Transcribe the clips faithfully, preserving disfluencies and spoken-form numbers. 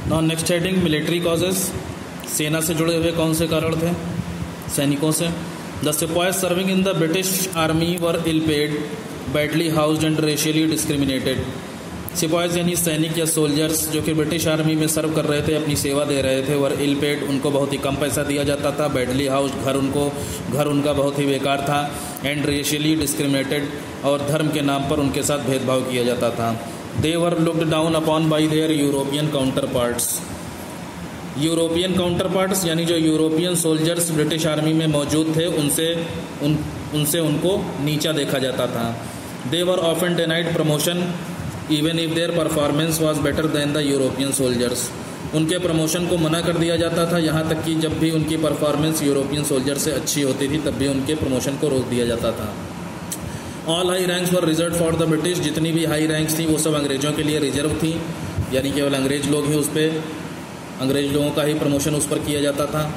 Now next heading military causes. सेना से जुड़े हुए कौन से कारण थे? सैनिकों से। The sepoys serving in the British army were ill paid, badly housed and racially discriminated. Sepoys यानी सैनिक या सोल्जर्स जो कि ब्रिटिश आर्मी में सर्व कर रहे थे, अपनी सेवा दे रहे थे, वर इल पेड, उनको बहुत ही कम पैसा दिया जाता था। बैडली हाउस, घर उनको घर उनका बहुत ही बेकार था। एंड रेशियली डिस्क्रिमिनेटेड, और धर्म के नाम पर उनके साथ भेदभाव किया जाता था। They were looked down upon by their European counterparts. European counterparts यानी जो यूरोपियन सोल्जर्स ब्रिटिश आर्मी में मौजूद थे, उनसे उन उनसे उनको नीचा देखा जाता था। They were often denied promotion even if their performance was better than the European soldiers. उनके प्रमोशन को मना कर दिया जाता था, यहाँ तक कि जब भी उनकी परफॉर्मेंस यूरोपियन सोल्जर से अच्छी होती थी तब भी उनके प्रमोशन को रोक दिया जाता था। All high ranks were reserved for the British. जितनी भी हाई रैंक्स थी वो सब अंग्रेज़ों के लिए रिजर्व थी, यानी केवल अंग्रेज लोग ही उस पर अंग्रेज लोगों का ही प्रमोशन उस पर किया जाता था।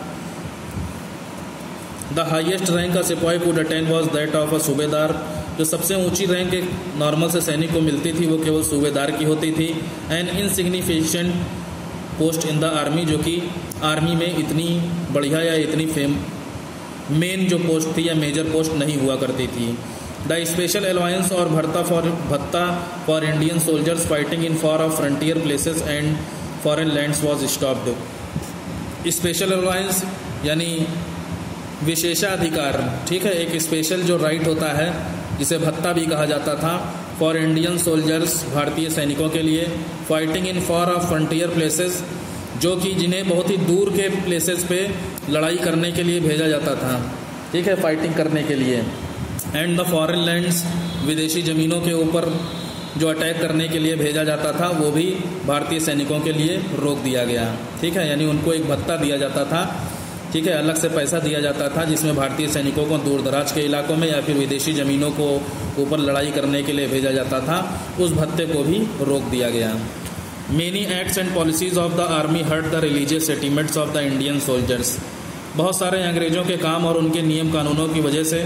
द हाइएस्ट रैंक का sepoy could attain was that of a subedar. जो सबसे ऊंची रैंक एक नॉर्मल से सैनिक को मिलती थी वो केवल सूबेदार की होती थी। An insignificant post in the army, जो कि आर्मी में इतनी बढ़िया या इतनी फेम मेन जो पोस्ट थी या मेजर पोस्ट नहीं हुआ करती थी। द स्पेशल अलाउंस और bhatta for bhatta for Indian soldiers fighting in far off frontier places and foreign lands was stopped. Special allowance यानी विशेषाधिकार, ठीक है, एक स्पेशल जो राइट होता है जिसे भत्ता भी कहा जाता था, फॉर इंडियन सोल्जर्स, भारतीय सैनिकों के लिए, fighting in far off frontier places, जो कि जिन्हें बहुत ही दूर के प्लेसेस पे लड़ाई करने के लिए भेजा जाता था, ठीक है, फाइटिंग करने के लिए। एंड द फॉरेन लैंड्स, विदेशी ज़मीनों के ऊपर जो अटैक करने के लिए भेजा जाता था वो भी भारतीय सैनिकों के लिए रोक दिया गया, ठीक है, यानी उनको एक भत्ता दिया जाता था, ठीक है, अलग से पैसा दिया जाता था जिसमें भारतीय सैनिकों को दूर दराज के इलाकों में या फिर विदेशी ज़मीनों को ऊपर लड़ाई करने के लिए भेजा जाता था, उस भत्ते को भी रोक दिया गया। Many acts and policies of the army hurt the religious sentiments of the Indian soldiers. बहुत सारे अंग्रेज़ों के काम और उनके नियम कानूनों की वजह से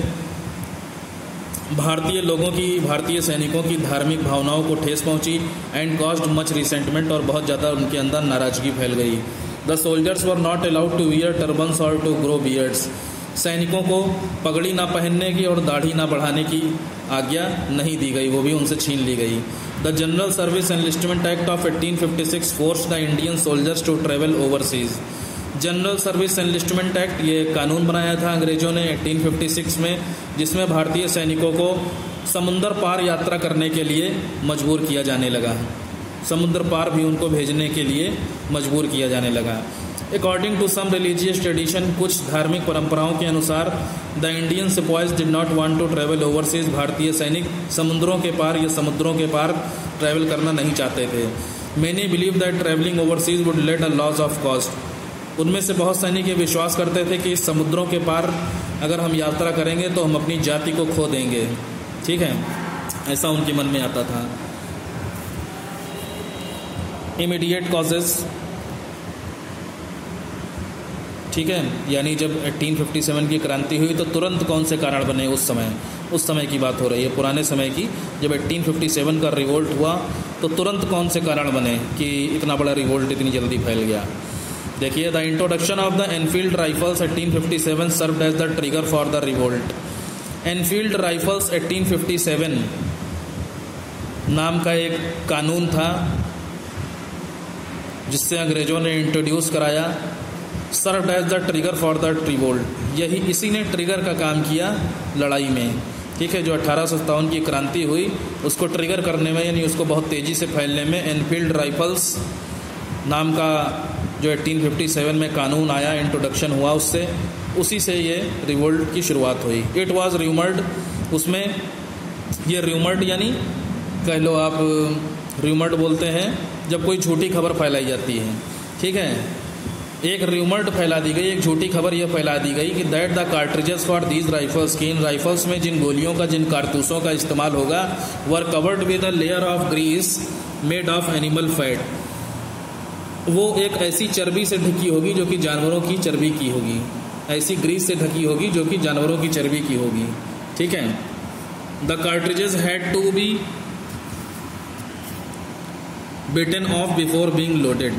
भारतीय लोगों की, भारतीय सैनिकों की धार्मिक भावनाओं को ठेस पहुंची। एंड कॉज्ड मच रिसेंटमेंट, और बहुत ज़्यादा उनके अंदर नाराज़गी फैल गई। The soldiers were not allowed to wear turbans और टू ग्रो बियर्ड्स। सैनिकों को पगड़ी ना पहनने की और दाढ़ी ना बढ़ाने की आज्ञा नहीं दी गई, वो भी उनसे छीन ली गई। The general service enlistment act of eighteen fifty six forced the Indian soldiers to travel overseas. General service enlistment act, ये कानून बनाया था अंग्रेजों ने एटीन फिफ्टी सिक्स में, जिसमें भारतीय सैनिकों को समुद्र पार यात्रा करने के लिए मजबूर किया जाने लगा, समुद्र पार भी उनको भेजने के लिए मजबूर किया जाने लगा। According to some religious tradition, कुछ धार्मिक परंपराओं के अनुसार, the Indian sepoys did not want to travel overseas. भारतीय सैनिक समुद्रों के पार या समुद्रों के पार ट्रैवल करना नहीं चाहते थे। Many believe that travelling overseas would lead a loss of caste. उनमें से बहुत सैनिक ये विश्वास करते थे कि इस समुद्रों के पार अगर हम यात्रा करेंगे तो हम अपनी जाति को खो देंगे, ठीक है, ऐसा उनके मन में आता था। इमीडिएट कॉजेज, ठीक है, यानी जब एटीन फिफ्टी सेवन की क्रांति हुई तो तुरंत कौन से कारण बने उस समय, उस समय की बात हो रही है, पुराने समय की। जब एटीन फिफ्टी सेवन का रिवोल्ट हुआ तो तुरंत कौन से कारण बने कि इतना बड़ा रिवोल्ट इतनी जल्दी फैल गया। देखिए, the introduction of the Enfield rifles eighteen fifty seven served as the trigger for the revolt. Enfield rifles eighteen fifty seven नाम का एक कानून था जिससे अंग्रेजों ने इंट्रोड्यूस कराया, served as the trigger for the revolt. यही इसी ने ट्रिगर का काम किया लड़ाई में, ठीक है, जो अठारह सौ सत्तावन की क्रांति हुई उसको ट्रिगर करने में, यानी उसको बहुत तेज़ी से फैलने में एनफील्ड राइफल्स नाम का जो एटीन फिफ्टी सेवन में कानून आया, इंट्रोडक्शन हुआ उससे, उसी से ये रिवोल्ट की शुरुआत हुई। इट वाज र्यूमर्ड, उसमें ये र्यूमर्ड यानी कह लो आप, र्यूमर्ड बोलते हैं जब कोई झूठी खबर फैलाई जाती है, ठीक है, एक र्यूमर्ड फैला दी गई, एक झूठी खबर यह फैला दी गई कि that the cartridges for these rifles, की इन राइफल्स में जिन गोलियों का, जिन कारतूसों का इस्तेमाल होगा, were covered with a layer of grease made of animal fat. वो एक ऐसी चर्बी से ढकी होगी जो कि जानवरों की चर्बी की होगी, ऐसी ग्रीस से ढकी होगी जो कि जानवरों की चर्बी की होगी, ठीक है। The cartridges had to be bitten off before being loaded.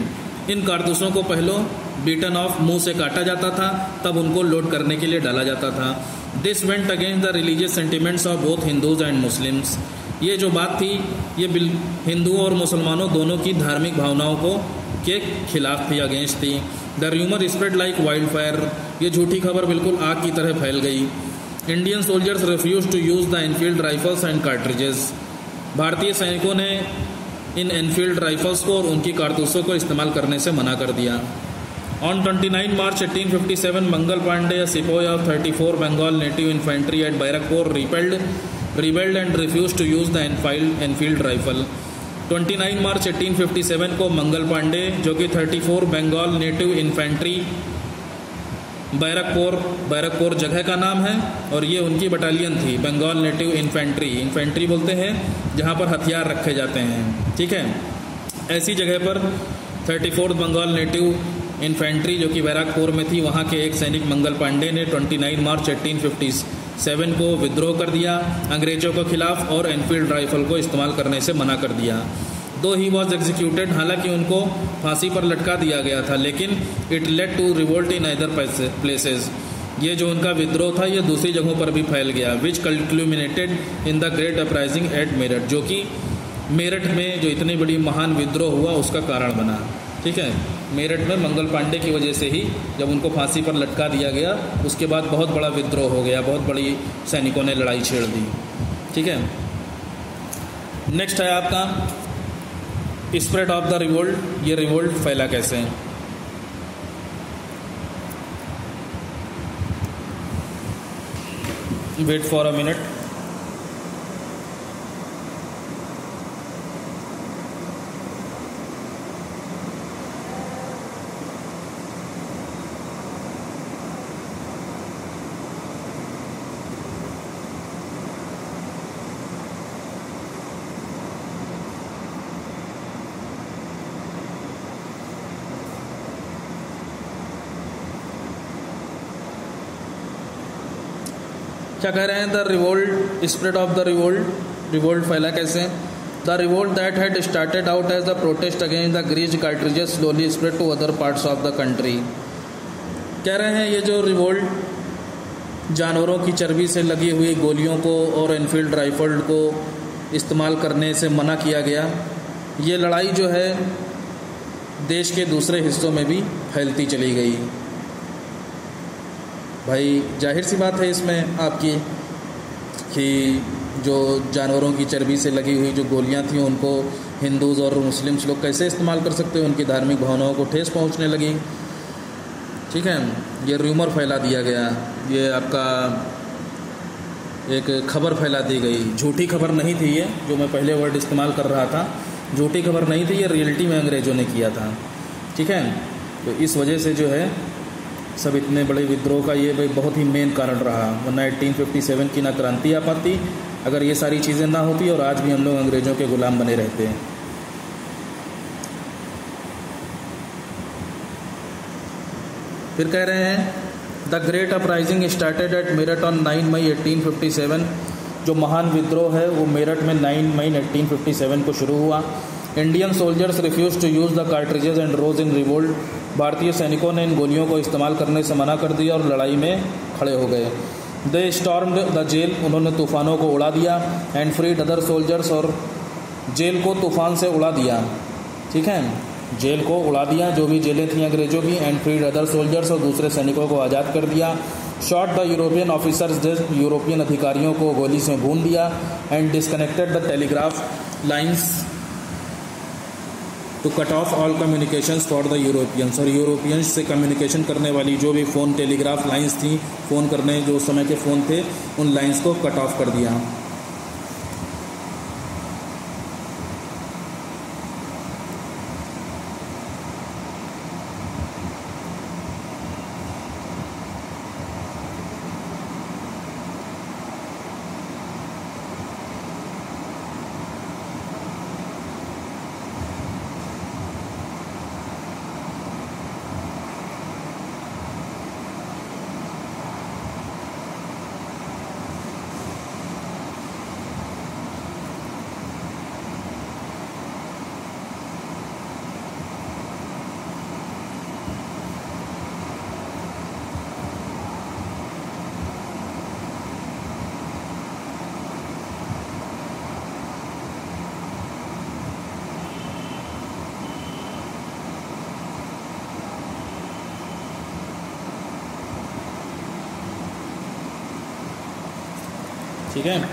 इन कारतूसों को पहले बीटन ऑफ मुंह से काटा जाता था, तब उनको लोड करने के लिए डाला जाता था। This went against the religious sentiments of both Hindus and Muslims. ये जो बात थी ये हिंदुओं और मुसलमानों दोनों की धार्मिक भावनाओं को के खिलाफ थी, अगेंस्ट थी। The rumour spread like wildfire. ये झूठी खबर बिल्कुल आग की तरह फैल गई। Indian soldiers refuse to use the Enfield rifles and cartridges. भारतीय सैनिकों ने इन एनफील्ड राइफल्स को और उनकी कारतूसों को इस्तेमाल करने से मना कर दिया। ऑन उनतीस मार्च अठारह सौ सत्तावन Mangal Pandey, a sepoy of thirty-four Bengal native infantry at Bairakpur, repelled rebelled and refused to use the Enfield Enfield rifle। उनतीस मार्च अठारह सौ सत्तावन को मंगल पांडे, जो कि चौंतीस बंगाल नेटिव इन्फेंट्री, बैरकपुर बैरकपुर जगह का नाम है और ये उनकी बटालियन थी, बंगाल नेटिव इन्फेंट्री। इन्फेंट्री बोलते हैं जहाँ पर हथियार रखे जाते हैं, ठीक है। ऐसी जगह पर चौंतीस बंगाल नेटिव इन्फेंट्री जो कि बैरकपुर में थी, वहाँ के एक सैनिक मंगल पांडे ने उनतीस मार्च अठारह सौ सत्तावन को विद्रोह कर दिया अंग्रेजों के खिलाफ और एनफील्ड राइफल को इस्तेमाल करने से मना कर दिया। दो ही वॉज एग्जीक्यूटेड, हालांकि उनको फांसी पर लटका दिया गया था, लेकिन it led to revolt in other places. ये जो उनका विद्रोह था ये दूसरी जगहों पर भी फैल गया, which culminated in the great uprising at Meerut, जो कि मेरठ में जो इतनी बड़ी महान विद्रोह हुआ उसका कारण बना, ठीक है। मेरठ में मंगल पांडे की वजह से ही जब उनको फांसी पर लटका दिया गया उसके बाद बहुत बड़ा विद्रोह हो गया, बहुत बड़ी सैनिकों ने लड़ाई छेड़ दी, ठीक है। नेक्स्ट है आपका स्प्रेड ऑफ द रिवोल्ट। ये रिवोल्ट फैला कैसे? Wait for a minute. क्या कह रहे हैं? The revolt spread of the revolt. Revolt फैला कैसे? The revolt that had started out as the protest against the greased cartridges slowly spread to other parts of the country. कह रहे हैं ये जो रिवोल्ट जानवरों की चर्बी से लगी हुई गोलियों को और एनफील्ड राइफल को इस्तेमाल करने से मना किया गया, ये लड़ाई जो है देश के दूसरे हिस्सों में भी फैलती चली गई। भाई जाहिर सी बात है इसमें आपकी कि जो जानवरों की चर्बी से लगी हुई जो गोलियां थी उनको हिंदूज़ और मुस्लिम्स लोग कैसे इस्तेमाल कर सकते हैं, उनकी धार्मिक भावनाओं को ठेस पहुंचने लगी, ठीक है। ये र्यूमर फैला दिया गया, ये आपका एक खबर फैला दी गई। झूठी खबर नहीं थी ये, जो मैं पहले वर्ड इस्तेमाल कर रहा था, झूठी खबर नहीं थी, ये रियलिटी में अंग्रेज़ों ने किया था, ठीक है। तो इस वजह से जो है सब इतने बड़े विद्रोह का ये भाई बहुत ही मेन कारण रहा, वरना अठारह सौ सत्तावन की ना क्रांति आ पाती अगर ये सारी चीज़ें ना होती और आज भी हम लोग अंग्रेज़ों के गुलाम बने रहते हैं। फिर कह रहे हैं the great uprising started at Meerut on nine May अठारह सौ सत्तावन। जो महान विद्रोह है वो मेरठ में नौ मई अठारह सौ सत्तावन को शुरू हुआ। Indian soldiers refuse to use the cartridges and rose in revolt. भारतीय सैनिकों ने इन गोलियों को इस्तेमाल करने से मना कर दिया और लड़ाई में खड़े हो गए। They stormed the jail. उन्होंने तूफ़ानों को उड़ा दिया। And freed other soldiers. और जेल को तूफ़ान से उड़ा दिया, ठीक है। जेल को उड़ा दिया, जो भी जेलें थीं अंग्रेज़ों की। And freed other soldiers. और दूसरे सैनिकों को आज़ाद कर दिया। Shot the European officers. European अधिकारियों को गोली से भून दिया। And disconnected the telegraph lines to cut off all communications for the Europeans. और यूरोपियंस से कम्युनिकेशन करने वाली जो भी फ़ोन टेलीग्राफ लाइंस थी, फ़ोन करने जो उस समय के फ़ोन थे, उन लाइंस को कट ऑफ कर दिया। ठीक है।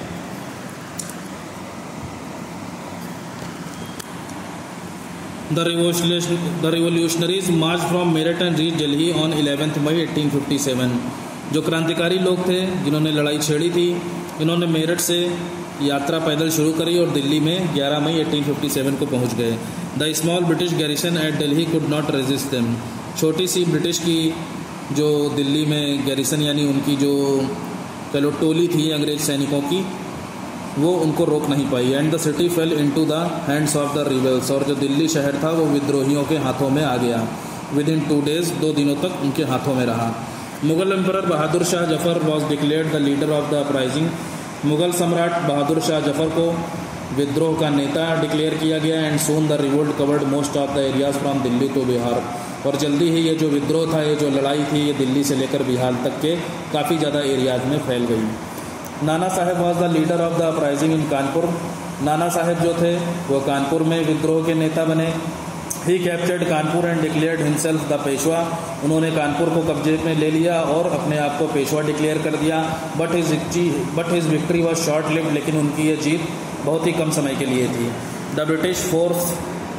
The revolution the revolutionaries march from Meerut and reach Delhi on eleventh May eighteen fifty seven. जो क्रांतिकारी लोग थे जिन्होंने लड़ाई छेड़ी थी, इन्होंने मेरठ से यात्रा पैदल शुरू करी और दिल्ली में ग्यारह मई एटीन फिफ्टी सेवन को पहुंच गए। The small British garrison at Delhi could not resist them. छोटी सी ब्रिटिश की जो दिल्ली में गैरिसन यानी उनकी जो चलो टोली थी अंग्रेज सैनिकों की, वो उनको रोक नहीं पाई। And the city fell into the hands of the rebels. और जो दिल्ली शहर था वो विद्रोहियों के हाथों में आ गया। विद इन टू डेज, दो दिनों तक उनके हाथों में रहा। Mughal emperor Bahadur Shah Zafar was declared the leader of the uprising. Mughal सम्राट बहादुर शाह जफर को विद्रोह का नेता डिक्लेयर किया गया। And soon the revolt covered most of the areas from Delhi to Bihar. और जल्दी ही ये जो विद्रोह था, ये जो लड़ाई थी, ये दिल्ली से लेकर बिहार तक के काफ़ी ज़्यादा एरियाज में फैल गई। Nana Sahib was the leader of the uprising in Kanpur. Nana Sahib जो थे वो कानपुर में विद्रोह के नेता बने। He captured Kanpur and declared himself the Peshwa. उन्होंने कानपुर को कब्जे में ले लिया और अपने आप को पेशवा डिक्लेयर कर दिया। But his but his victory was short lived. लेकिन उनकी ये जीत बहुत ही कम समय के लिए थी। The British force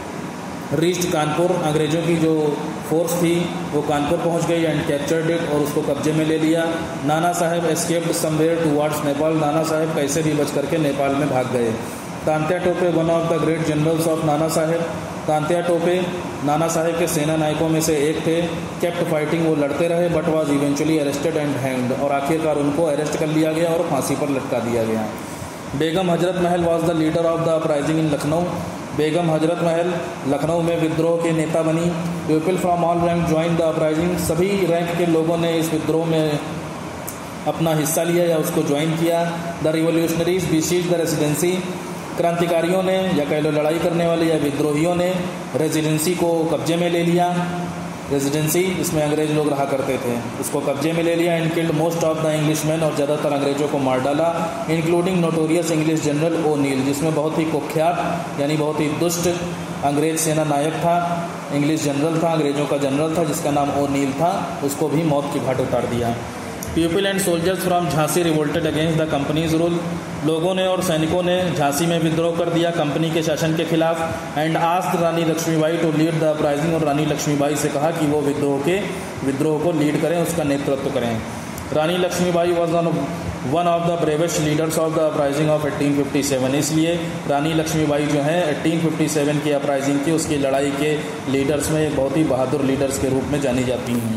reached Kanpur. अंग्रेजों की जो फोर्स थी वो कानपुर पहुंच गई एंड कैप्चर्ड इट और उसको कब्जे में ले लिया। Nana Sahib escaped somewhere towards Nepal. Nana Sahib कैसे भी बच करके नेपाल में भाग गए। Tantia Tope one of the great generals of Nana Sahib. Tantya Tope Nana Saheb के सेना नायकों में से एक थे। केप्ट फाइटिंग, वो लड़ते रहे, but was eventually arrested and hanged. और आखिरकार उनको अरेस्ट कर लिया गया और फांसी पर लटका दिया गया। Begum Hazrat Mahal was the leader of the uprising in Lucknow. Begum Hazrat Mahal Lucknow में विद्रोह के नेता बनी। People from all rank join the uprising. सभी रैंक के लोगों ने इस विद्रोह में अपना हिस्सा लिया या उसको ज्वाइन किया। The revolutionaries besieged the residency. क्रांतिकारियों ने या कह लो लड़ाई करने वाले या विद्रोहियों ने रेजिडेंसी को कब्जे में ले लिया। रेजिडेंसी इसमें अंग्रेज लोग रहा करते थे, उसको कब्जे में ले लिया। And killed most of the Englishman. और ज़्यादातर अंग्रेजों को मार डाला। Including notorious English general O'Neil, जिसमें बहुत ही कुख्यात यानी बहुत ही दुष्ट अंग्रेज सेना नायक था, इंग्लिश जनरल था, अंग्रेजों का जनरल था जिसका नाम ओ नील था। उसको भी मौत की घाट उतार दिया। People and soldiers from Jhansi revolted against the company's rule. लोगों ने और सैनिकों ने झांसी में विद्रोह कर दिया कंपनी के शासन के खिलाफ। And asked Rani Lakshmibai to lead the uprising. और रानी लक्ष्मीबाई से कहा कि वो विद्रोह के विद्रोह को लीड करें, उसका नेतृत्व करें। Rani Lakshmibai was one of the bravest leaders of the uprising of eighteen fifty seven. इसलिए रानी लक्ष्मीबाई जो हैं एटीन फिफ्टी सेवन की अपराइजिंग की, उसकी लड़ाई के लीडर्स में एक बहुत ही बहादुर लीडर्स के रूप में जानी जाती हैं।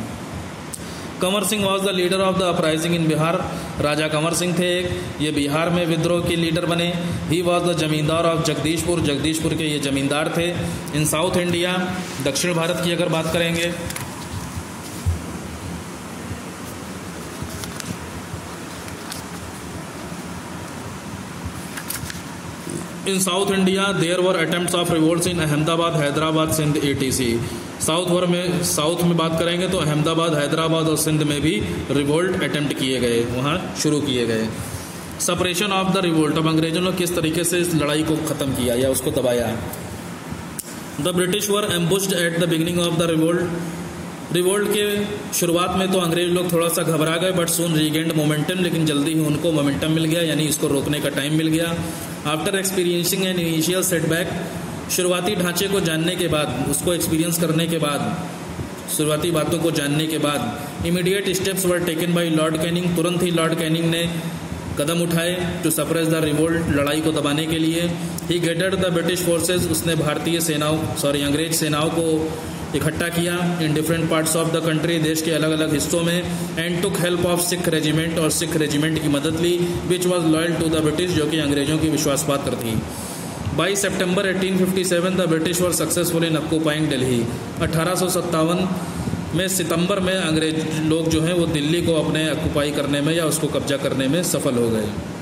Kunwar Singh was the leader of the uprising in Bihar. Raja Kunwar Singh थे एक, ये बिहार में विद्रोह के लीडर बने। He was the zamindar of Jagdishpur. Jagdishpur के ये जमींदार थे। इन साउथ इंडिया, दक्षिण भारत की अगर बात करेंगे in south India there were attempts of revolts in Ahmedabad, Hyderabad, Sindh, etc. South वर में साउथ में बात करेंगे तो अहमदाबाद, हैदराबाद और सिंध में भी रिवोल्ट अटेम्प्ट किए गए, वहाँ शुरू किए गए। Suppression of the revolt. अब अंग्रेजों ने किस तरीके से इस लड़ाई को ख़त्म किया या उसको दबाया। The British were ambushed at the beginning of the revolt. Revolt के शुरुआत में तो अंग्रेज लोग थोड़ा सा घबरा गए, बट सून रीगेंड मोमेंटम। लेकिन जल्दी ही उनको मोमेंटम मिल गया, यानी इसको रोकने का टाइम मिल गया। After experiencing an initial setback. शुरुआती ढांचे को जानने के बाद, उसको एक्सपीरियंस करने के बाद, शुरुआती बातों को जानने के बाद immediate steps were taken by Lord Canning. तुरंत ही लॉर्ड कैनिंग ने कदम उठाए टू सप्रेस द रिवोल्ट, लड़ाई को दबाने के लिए। He gathered the British forces. उसने भारतीय सेनाओं सॉरी अंग्रेज सेनाओं को इकट्ठा किया in different parts of the country, देश के अलग अलग हिस्सों में। And took help of Sikh regiment. और सिख रेजिमेंट की मदद ली, which was loyal to the British, जो कि अंग्रेजों की विश्वास पात्र थी। बाईस सितंबर eighteen fifty seven the British were successful in occupying Delhi. अठारह सौ सत्तावन में सितंबर में अंग्रेज लोग जो हैं वो दिल्ली को अपने ऑक्यूपाई करने में या उसको कब्जा करने में सफल हो गए।